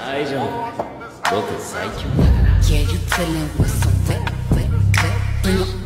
大丈夫。僕最強だから。 Yeah, you dealing with some wet, wet, wet. Bring 'em